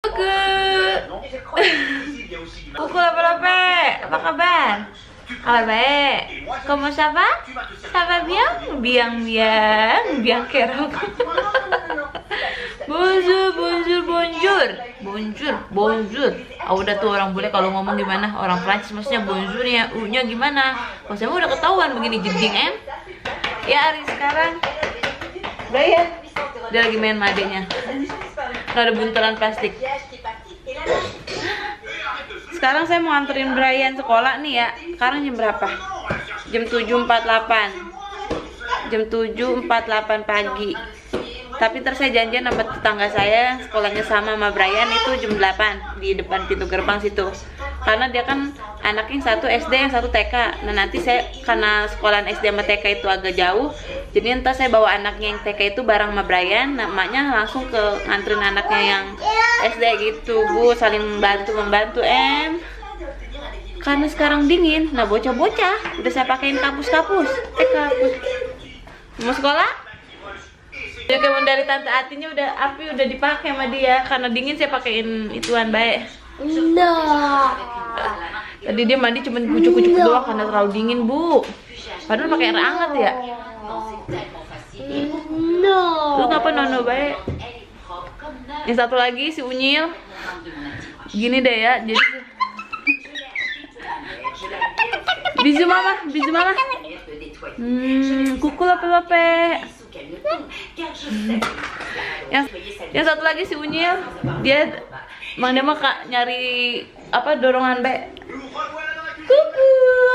Coucou Lope, apa kabar? Kabar baik. Comment ça va? Ça va bien? Biang kerok. Bonjour, bonjour, bonjour. Bonjour, bonjour. Udah tuh orang bule kalau ngomong gimana? Orang Prancis maksudnya bonjour ya, U-nya gimana? Kalau saya udah ketahuan begini jeding Ya hari sekarang Brian dia lagi main madenya. Nggak ada buntelan plastik. Sekarang saya mau anterin Brian sekolah nih ya. Sekarang jam berapa? Jam 7.48. Jam 7.48 pagi. Tapi ntar saya janjian sama tetangga saya, sekolahnya sama Brian itu jam 8 di depan pintu gerbang situ. Karena dia kan anaknya yang satu SD, yang satu TK. Nah nanti saya, karena sekolahan SD sama TK itu agak jauh, jadi ntar saya bawa anaknya yang TK itu bareng sama Brian. Nah, emaknya langsung ke nganterin anaknya yang SD gitu, Bu. Saling membantu Karena sekarang dingin, nah bocah-bocah udah saya pakein kapus-kapus. Kapus. Mau sekolah? Ya kayak dari tante Atinya udah dipakai sama dia. Karena dingin saya pakein ituan baik. No. Tadi dia mandi cuma kucuk-kucuk doang karena terlalu dingin, Bu. Padahal pakai air hangat ya. No. Lu ngapa nono baik? Yang satu lagi si Unyil. Gini deh ya, jadi bisu mama. Kuku lope. Yang satu lagi si Unyil, dia mau nyari apa dorongan be. Kuku.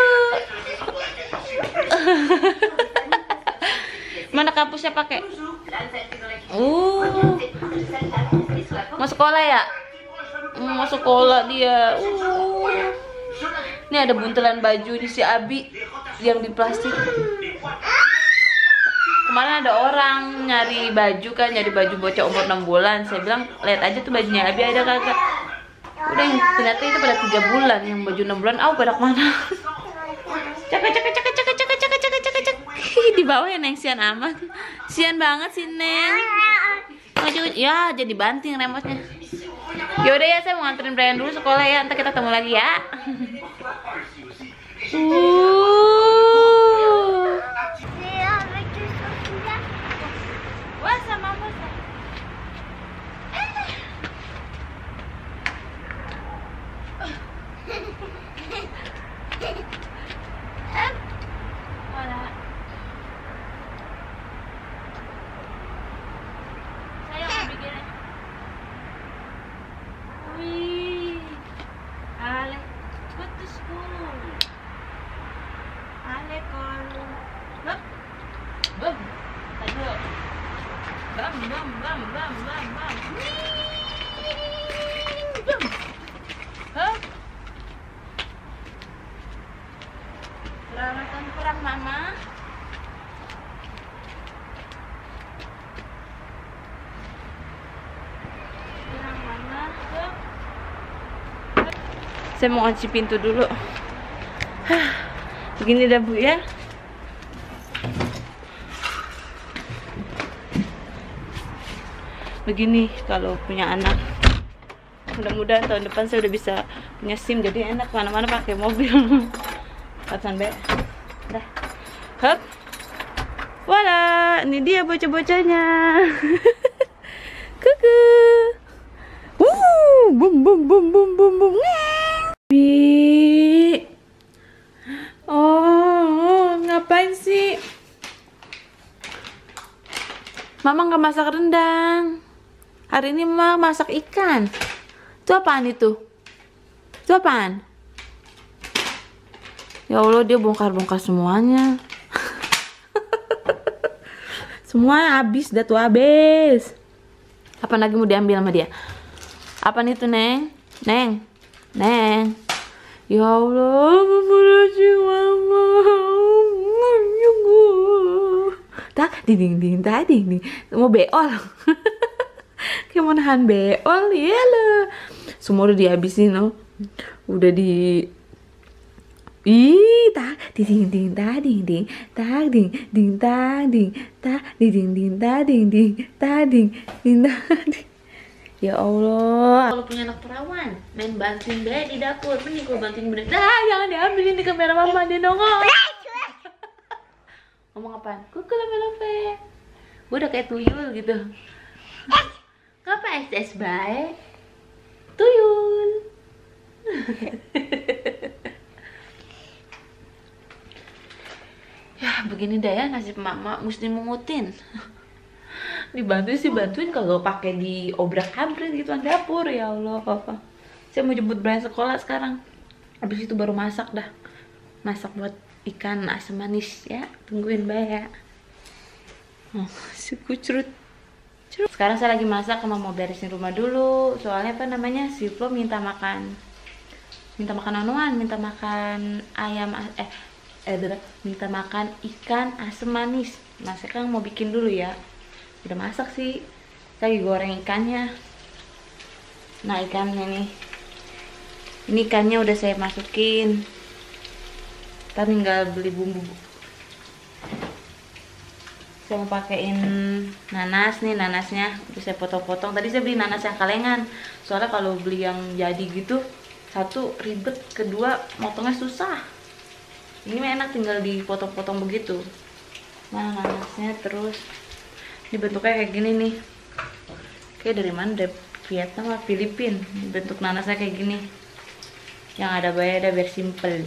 Mana kampusnya pakai? Mau sekolah ya? Mau sekolah dia. Ini ada buntelan baju di si Abi yang di plastik. Kemarin ada orang nyari baju bocah umur 6 bulan. Saya bilang, lihat aja tuh bajunya Abi ada kagak. Udah yang ternyata itu pada 3 bulan, yang baju 6 bulan, pada kemana? Cek. Di bawah ya Neng, sian amat. Sian banget sih Neng. Ya jadi banting remote-nya. Yaudah ya, saya mau nganterin Brian dulu sekolah ya. Ntar kita ketemu lagi ya. Wah, sama Mas. Saya mau bikin. Wih. Ale, go to school. Ale kalau. Bum. Aduh. Bam. Bum. Hah? Peralatan perang mama. Perang mama. Hup. Saya mau kunci pintu dulu. Begini dah Bu ya. Begini kalau punya anak. Mudah-mudahan tahun depan saya udah bisa punya SIM, jadi enak mana-mana pakai mobil. Kapan be? Dah. Hop. Wala, ini dia bocah-bocahnya. Kuku. Bum. Oh, ngapain sih? Mama nggak masak rendang. Hari ini Mama masak ikan. Itu apaan itu? Itu apaan? Ya Allah, dia bongkar-bongkar semuanya. Semuanya habis, dah tuh habis. Apa lagi mau diambil sama dia? Apaan itu, Neng? Neng. Ya Allah, Mama. Ding. Mau beol. Kayak mau nahan beol ya lo. Semua udah dihabisin loh. Udah di Ya Allah, kalau punya anak perawan, main bantuin deh di dapur. Mending gue bantuin bener. Dah, jangan diambil ini kamera mama, dia nongol. Ngomong apaan? Kuku love. Gue udah kayak tuyul gitu. Ngapa SS baik? Tuyul. Ya begini dah ya nasib mama, mesti mengutin. Dibantuin sih bantuin, kalau pakai di obrak-abrik gitu kan dapur. Ya Allah, saya mau jemput Brian sekolah sekarang. Habis itu baru masak dah. Masak buat ikan asam manis ya. Tungguin ya. Oh, cucrut. Sekarang saya lagi masak, sama mau beresin rumah dulu. Soalnya apa namanya, si Flo minta makan anuan, minta makan ayam minta makan ikan asam manis. Nah sekarang mau bikin dulu ya. Udah masak sih, saya lagi goreng ikannya. Nah ikannya nih, ini ikannya udah saya masukin. Kita tinggal beli bumbu. Saya mau pakein nanas nih, nanasnya udah saya potong-potong. Tadi saya beli nanas yang kalengan, soalnya kalau beli yang jadi gitu, satu ribet, kedua motongnya susah. Ini mah enak, tinggal dipotong-potong begitu. Nah nanasnya, terus ini bentuknya kayak gini nih. Kayak dari mana? Dari Vietnam atau Filipina. Bentuk nanasnya kayak gini. Yang ada bayar biar simple.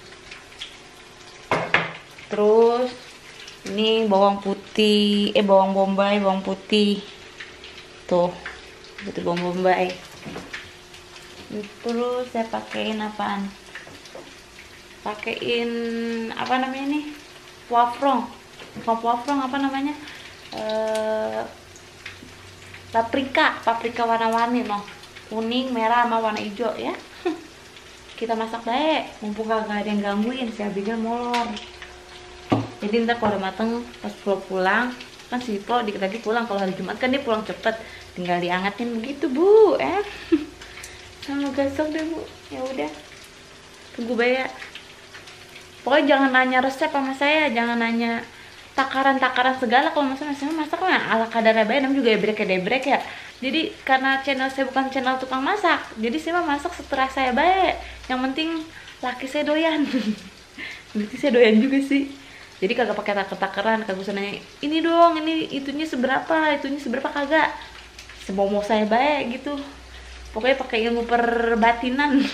Terus ini bawang putih, bawang bombay, bawang putih. Tuh, itu bawang bombay. Terus saya pakein apaan? Pakein apa namanya nih? Poivrong. Bukan poivrong, apa namanya? Paprika warna-warni loh, kuning, merah, sama warna hijau ya. Kita masak baik, mumpung kagak ada yang gangguin, saya bikin molor. Jadi ntar kalau udah mateng, pas pulang kan si Pro dikit lagi pulang. Kalau hari Jumat kan dia pulang cepet, tinggal diangetin begitu bu. Sama gasok deh bu. Ya udah, tunggu ya. Pokoknya jangan nanya resep sama saya, jangan nanya takaran segala. Kalau masak mah ala kadarnya bae, namanya juga debrek ya. Jadi karena channel saya bukan channel tukang masak, jadi saya mah masak setelah saya bae. Yang penting laki saya doyan. Berarti saya doyan juga sih. Jadi kagak pakai takaran, kagak usah nanya ini dong, ini itunya seberapa kagak. Semau saya bae gitu. Pokoknya pakai ilmu perbatinan.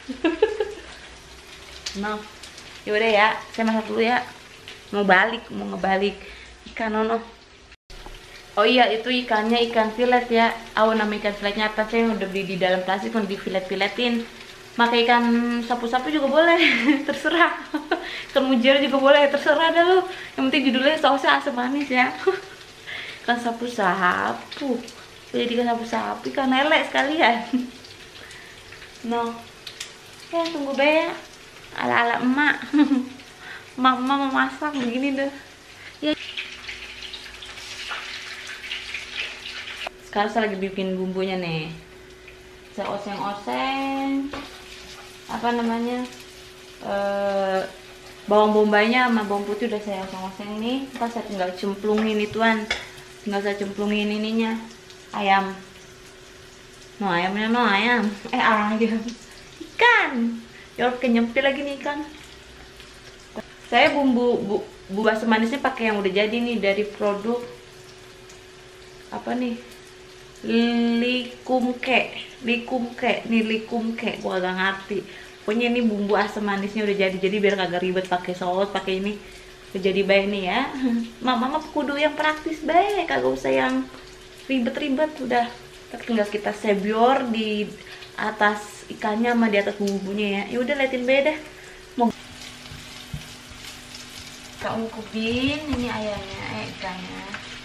Nah, yaudah ya, saya masak dulu ya. Mau ngebalik ikan Nono. Oh iya, itu ikannya ikan filet ya. Nama ikan filetnya apa? Saya udah beli di dalam plastik, udah di filetin. Pakai ikan sapu-sapu juga boleh. Terserah. Ikan mujair juga boleh, terserah dah lu. Yang penting judulnya sausnya asam manis ya. Ikan sapu-sapu. Jadi ikan sapu-sapu, ikan lele sekalian. No. Ya tunggu ya. Ala-ala emak. Mama mau masak begini deh ya. Sekarang saya lagi bikin bumbunya nih. Saya oseng-oseng apa namanya, bawang bombaynya sama bawang putih udah saya oseng-oseng nih. Ntar saya tinggal cemplungin ituan, tinggal saya cemplungin ininya, ayam. Ayam ikan ya, kenyempil lagi nih ikan. Saya bumbu asam manisnya pakai yang udah jadi nih, dari produk apa nih, likumke, gua agak ngerti. Pokoknya ini bumbu asam manisnya udah jadi biar kagak ribet pakai saus, pakai ini udah jadi baik nih ya. Mama kudu yang praktis baik, kagak usah yang ribet-ribet. Udah tinggal kita sebior di atas ikannya sama di atas bumbunya ya. Ya udah, liatin beda. Kita ungkupin ini ayamnya, ikannya.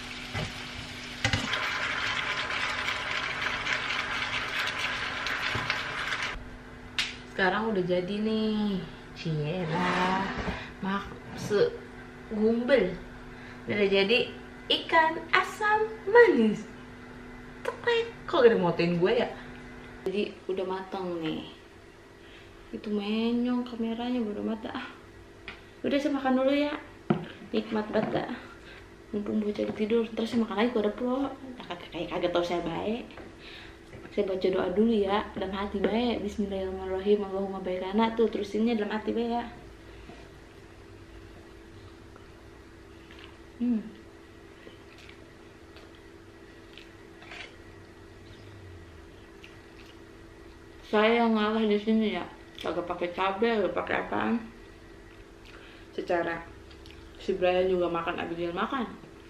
Sekarang udah jadi nih. Cielah, maksud gumbel. Udah jadi ikan asam manis. Tepek. Kok gak ada motoin gue ya? Jadi udah matang nih. Itu menyong kameranya udah mata. Udah saya makan dulu ya. Nikmat banget dah. Mumpung bocah tidur, terus saya makan lagi, gue ada pro. Kayak kagak tau saya baik. Saya baca doa dulu ya, dalam hati baik. Bismillahirrahmanirrahim. Allahumma baikana tuh, terusinnya dalam hati baik ya. Saya yang ngalah di sini ya, kagak pakai cabai, gak pakai apaan. Secara si Brian juga makan, Abigail makan.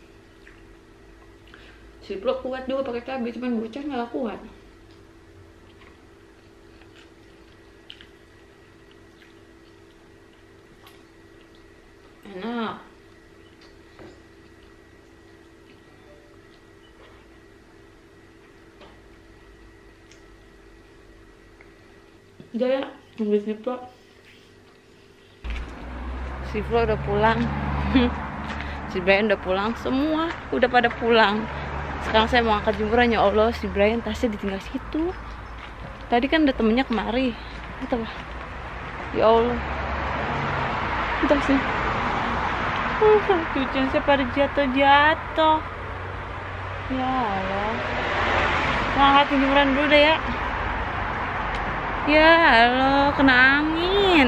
Si Flo kuat juga pakai cabai, cuman bocah nggak kuat. Enak. Udah ya, nunggu si Flo. Si Flo udah pulang. Si Brian udah pulang, semua udah pada pulang. Sekarang saya mau angkat jemuran. Ya Allah, si Brian tasnya ditinggal situ. Tadi kan ada temennya kemari. Kata apa? Ya Allah, tasnya. Cucian saya pada jatuh-jatuh. Ya Allah, mau angkat jemuran dulu deh ya. Ya Allah, kena angin.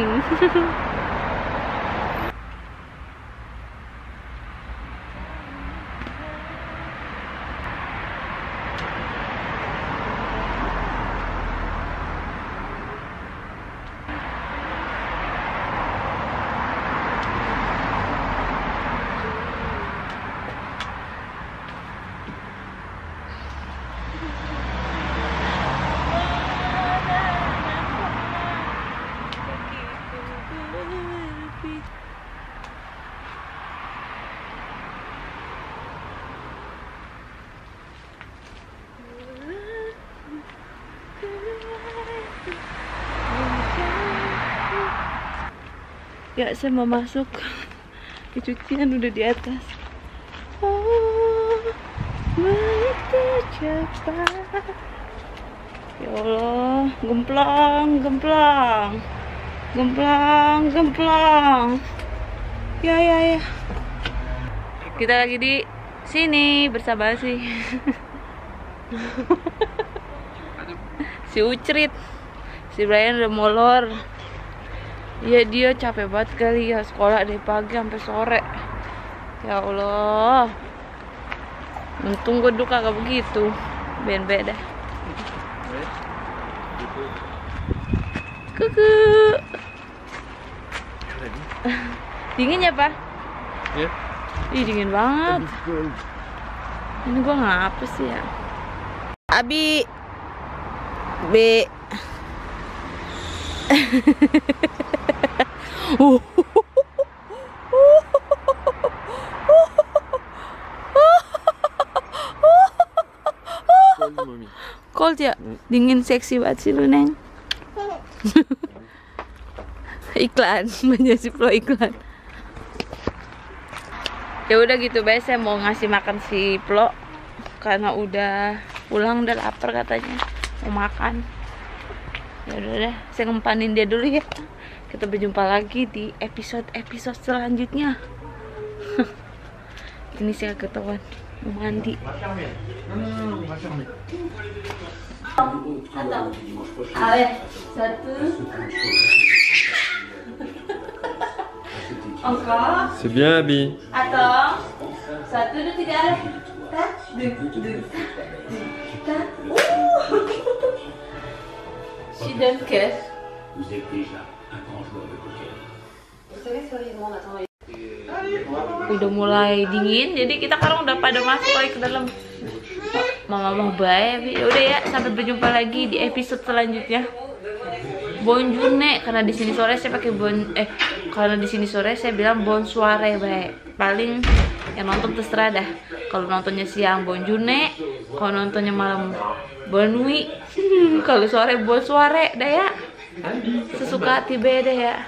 Ya, saya mau masuk. Cucian udah di atas. Oh, begitu cepat. Ya Allah, gemplang. Ya. Kita lagi di sini bersama si si Ucrit. Si Brian udah molor. Ya dia capek banget kali ya, sekolah dari pagi sampai sore. Ya Allah, untung gue dulu kagak begitu. Ben-ben dah. Kuku. Dingin ya Pak? Ya. Ih, dingin banget. Ini gua ngapa sih ya? Abi B. Cold ya? Dingin seksi banget sih lu, Neng. Iklan, menjadi Flo iklan. Ya udah gitu, guys, saya mau ngasih makan si Flo karena udah pulang, udah lapar katanya, mau makan. Ya udah, saya ngempanin dia dulu ya. Kita berjumpa lagi di episode selanjutnya. Ini saya ketahuan mau mandi. C'est bien, Abby. Attends. 1, 2, 3. She don't care. Vous êtes déjà un grand joueur de poker. Udah mulai dingin, jadi kita sekarang udah pada masuk lagi ke dalam. Mama mau baik. Ya udah ya, sampai berjumpa lagi di episode selanjutnya. Bonjourne, karena di sini sore saya pakai karena di sini sore saya bilang bonsoire baik. Paling yang nonton terserah dah. Kalau nontonnya siang bonjourne, kalau nontonnya malam bonne nuit. Kalau sore bonsoire dah ya. Sesuka hati beda ya.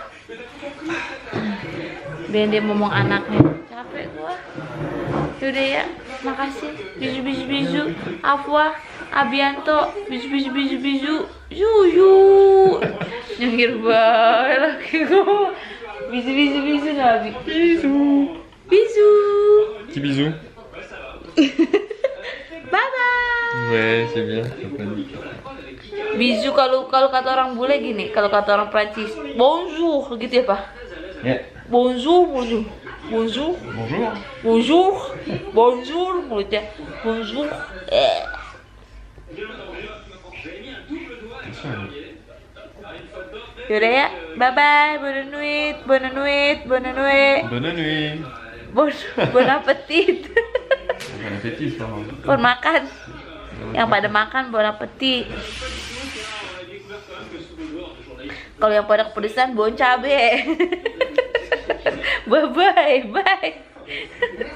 Bende ngomong anaknya. Capek gua. Yaudah ya, makasih. Bisu. Afwa, Abianto. Bisu. Yuyu. Nyengir banget lagi gua. Bisu Nabi. Bisous. Petit bisou. Bye bye. Ouais, c'est bien. Bisous kalau kata orang bule gini, kalau kata orang Prancis, bonjour gitu ya Pak. Yeah. Bonjour, bonjour. Bonjour. Bonjour. Bonjour. Bonjour mulutnya. Bonjour. Yaudah ya, bye bye, bonne nuit, bonne nuit, bonne nuit, Bonne nuit. bon appetit. Bon appétit, Florent. Bon makan. Yang pada makan bon appetit. Kalau yang pada kepedesan bon cabe. Bye bye, bye.